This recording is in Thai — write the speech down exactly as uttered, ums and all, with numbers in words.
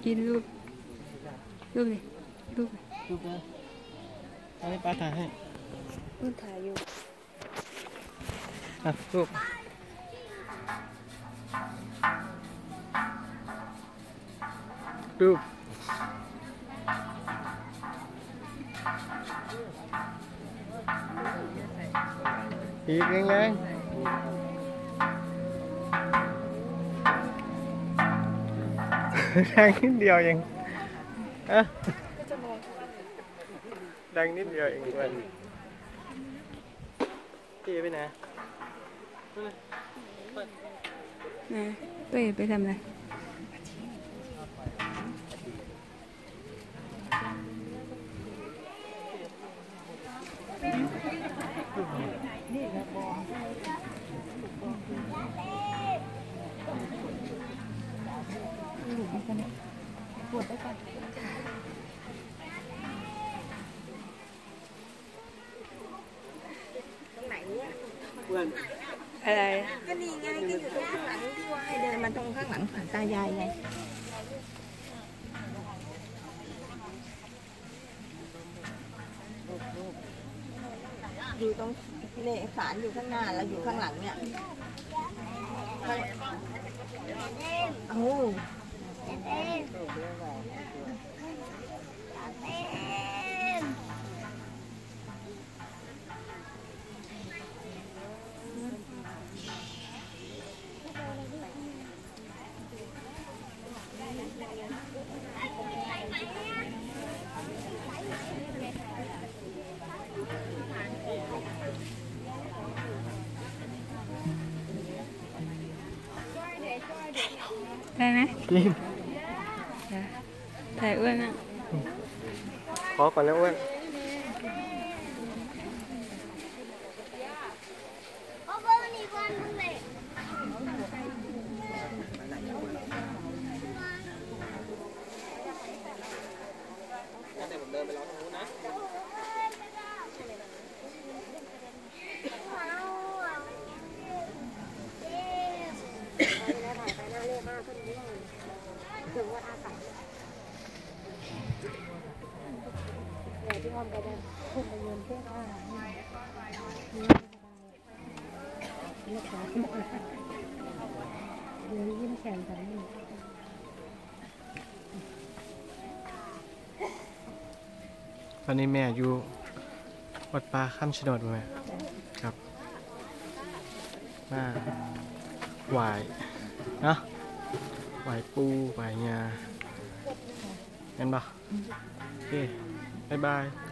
กินรูปรูปเลยรูปเลยรูปเลยเอาให้ป้าถ่ายให้รูปถ่ายอยู่อ่ะรูปรูปอีกแรงๆดังนิดเดียวเองอะดังนิดเดียวเองเพื่อนพี่ไปไหนนะตัวเองไปทำอะไรปวดได้ก่อนอะไรก็นี่ไงก็อยู่ตรงข้างหลังที่ว่าให้เดินมาตรงข้างหลังศาลตายายไงอยู่ตรงเนี่ยศาลอยู่ข้างหน้าแล้วอยู่ข้างหลังเนี่ยโอ้ได้ไหมจริงถ่ายอ้วนอ่ะขอก่อนนะอ้วนวันนี้แม่อยู่วัดป่าคำชะโนดแม่ครับมาไหวเนาะไหวปูไหวงาเห็นปะโอเคบ๊ายบาย